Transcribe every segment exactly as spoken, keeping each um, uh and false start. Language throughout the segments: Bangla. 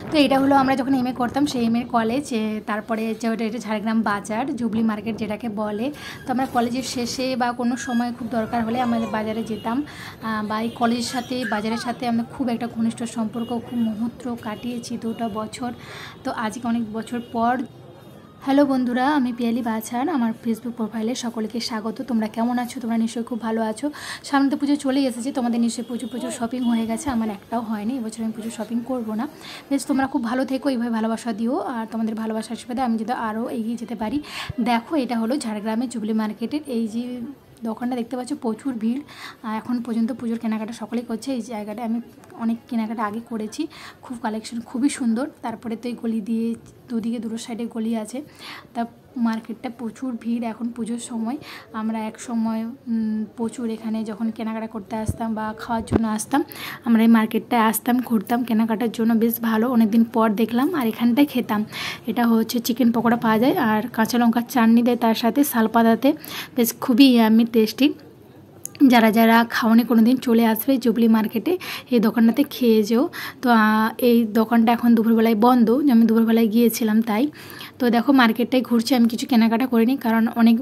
তো এটা হলো আমরা যখন এম এ করতাম সেই এম এর কলেজ। তারপরে যেটা এটা ঝাড়গ্রাম বাজার, জুবলি মার্কেট যেটাকে বলে। তো আমরা কলেজের শেষে বা কোনো সময় খুব দরকার হলে আমাদের বাজারে যেতাম, বা এই কলেজের সাথে বাজারের সাথে আমরা খুব একটা ঘনিষ্ঠ সম্পর্ক, খুব মুহূর্ত কাটিয়েছি দুটো বছর। তো আজকে অনেক বছর পর। হ্যালো বন্ধুরা, আমি পিয়ালি বাছার, আমার ফেসবুক প্রোফাইলে সকলকে স্বাগত। তোমরা কেমন আছো? তোমরা নিশ্চয়ই খুব ভালো আছো। সামনে তো পুজো চলেই এসেছে, তোমাদের নিশ্চয়ই প্রচুর প্রচুর শপিং হয়ে গেছে। আমার একটাও হয়নি, এবছর আমি প্রচুর শপিং করবো না। বেশ, তোমরা খুব ভালো থেকো, এইভাবে ভালোবাসা দিও, আর তোমাদের ভালোবাসার আশীর্বাদে আমি যদি আরও এগিয়ে যেতে পারি। দেখো, এটা হলো ঝাড়গ্রামের জুবলি মার্কেটের এই যে দোকানটা দেখতে পাচ্ছ, প্রচুর ভিড়। এখন পর্যন্ত পুজোর কেনাকাটা সকলেই করছে। এই জায়গাটা আমি অনেক কেনাকাটা আগে করেছি, খুব কালেকশন খুবই সুন্দর। তারপরে তো এই গলি দিয়ে দুদিকে দুটো সাইডে গলি আছে, তা মার্কেটটা প্রচুর ভিড় এখন পুজোর সময়। আমরা এক সময় প্রচুর এখানে যখন কেনাকাটা করতে আসতাম বা খাওয়ার জন্য আসতাম, আমরা এই মার্কেটটায় আসতাম, ঘুরতাম কেনাকাটার জন্য। বেশ ভালো, অনেকদিন পর দেখলাম। আর এখানটায় খেতাম, এটা হচ্ছে চিকেন পকোড়া পাওয়া যায় আর কাঁচা লঙ্কার চাটনি দেয় তার সাথে শালপাতাতে, বেশ খুবই আমি টেস্টি। যারা যারা খাওয়ানি কোনো দিন চলে আসবে জুবলি মার্কেটে, এই দোকানটাতে খেয়ে যেও। তো এই দোকানটা এখন দুপুরবেলায় বন্ধ, আমি দুপুরবেলায় গিয়েছিলাম তাই। তো দেখো মার্কেটটায় ঘুরছি, আমি কিছু কেনাকাটা করিনি, কারণ অনেক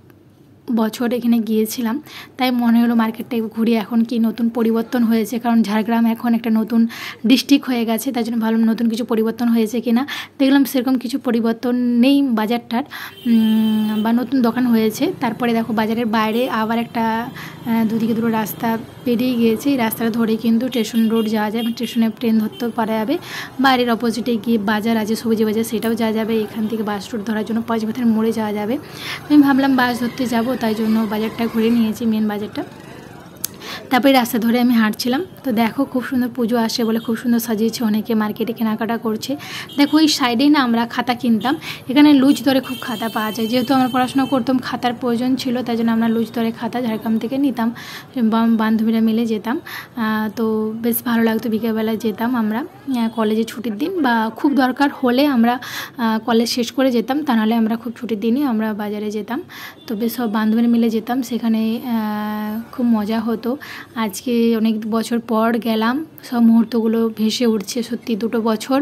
বছর এখানে গিয়েছিলাম, তাই মনে হলো মার্কেটটা ঘুরে এখন কি নতুন পরিবর্তন হয়েছে, কারণ ঝাড়গ্রাম এখন একটা নতুন ডিস্ট্রিক্ট হয়ে গেছে, তাই জন্য ভাবলাম নতুন কিছু পরিবর্তন হয়েছে কি না। দেখলাম সেরকম কিছু পরিবর্তন নেই বাজারটার, বা নতুন দোকান হয়েছে। তারপরে দেখো বাজারের বাইরে আবার একটা দুদিকে দুটো রাস্তা পেরিয়ে গিয়েছে, এই রাস্তাটা ধরে কিন্তু স্টেশন রোড যাওয়া যায়, স্টেশনে ট্রেন ধরতেও পারা যাবে। বাইরের অপোজিটে গিয়ে বাজার আছে সবজি বাজার, সেটাও যাওয়া যাবে। এখান থেকে বাস রুট ধরার জন্য পাঁচমাথার মোড়ে যাওয়া যাবে। আমি ভাবলাম বাস ধরতে যাবো, তাই জন্য বাজারটা ঘুরে নিয়েছি, মেন বাজারটা। তারপরে রাস্তা ধরে আমি হাঁটছিলাম। তো দেখো খুব সুন্দর পুজো আসে বলে খুব সুন্দর সাজিয়েছে, অনেকে মার্কেটে কেনাকাটা করছে। দেখো এই সাইডেই না আমরা খাতা কিনতাম, এখানে লুজ দরে খুব খাতা পাওয়া যায়। যেহেতু আমরা পড়াশোনা করতাম, খাতার প্রয়োজন ছিল, তাই জন্য আমরা লুজ দরে খাতা ঝাড়গ্রাম থেকে নিতাম, বান্ধবীরা মিলে যেতাম। তো বেশ ভালো লাগতো, বিকেলবেলায় যেতাম আমরা কলেজে ছুটির দিন, বা খুব দরকার হলে আমরা কলেজ শেষ করে যেতাম, তা নাহলে আমরা খুব ছুটির দিনই আমরা বাজারে যেতাম। তো বেশ সব বান্ধবীরা মিলে যেতাম, সেখানে খুব মজা হতো। আজকে অনেক বছর পর গেলাম, সব মুহূর্তগুলো ভেসে উঠছে। সত্যি দুটো বছর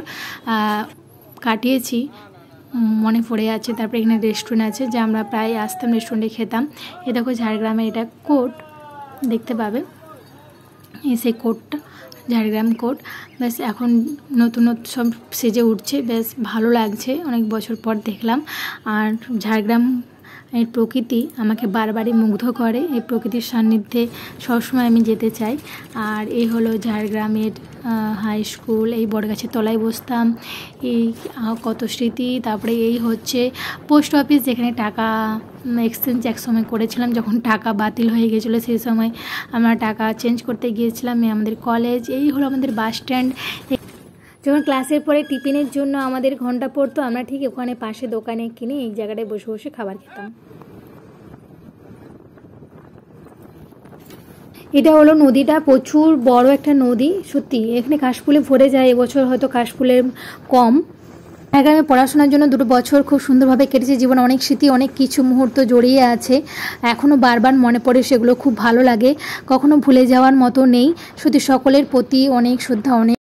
কাটিয়েছি, মনে পড়ে আছে। তারপরে এখানে রেস্টুরেন্ট আছে, যে আমরা প্রায় আসতাম রেস্টুরেন্টে খেতাম। এ দেখো ঝাড়গ্রামে এটা কোর্ট দেখতে পাবে, এই সেই কোর্টটা ঝাড়গ্রাম কোর্ট। বেশ এখন নতুন নতুন সব সেজে উঠছে, বেশ ভালো লাগছে, অনেক বছর পর দেখলাম। আর ঝাড়গ্রাম এই প্রকৃতি আমাকে বারবারই মুগ্ধ করে, এই প্রকৃতির সান্নিধ্যে সবসময় আমি যেতে চাই। আর এই হলো ঝাড়গ্রামের হাই স্কুল, এই বটগাছের তলায় বসতাম, এই কত স্মৃতি। তারপরে এই হচ্ছে পোস্ট অফিস, যেখানে টাকা এক্সচেঞ্জ এক সময় করেছিলাম, যখন টাকা বাতিল হয়ে গিয়েছিলো সেই সময় আমরা টাকা চেঞ্জ করতে গিয়েছিলাম। এই আমাদের কলেজ, এই হলো আমাদের বাস স্ট্যান্ড। যখন ক্লাসের পরে টিফিনের জন্য আমাদের ঘন্টা পড়তো, আমরা ঠিক ওখানে পাশে দোকানে কিনে এই জায়গাটায় বসে বসে খাবার খেতাম। এটা হলো নদীটা, প্রচুর বড় একটা নদী, সত্যি এখানে কাশফুলে ভরে যায়। এবছর হয়তো কাশফুলের কম। ঝাড়গ্রামে পড়াশোনার জন্য দুটো বছর খুব সুন্দরভাবে কেটেছে, জীবনে অনেক স্মৃতি, অনেক কিছু মুহূর্ত জড়িয়ে আছে, এখনও বারবার মনে পড়ে, সেগুলো খুব ভালো লাগে, কখনো ভুলে যাওয়ার মতো নেই। সত্যি সকলের প্রতি অনেক শ্রদ্ধা, অনেক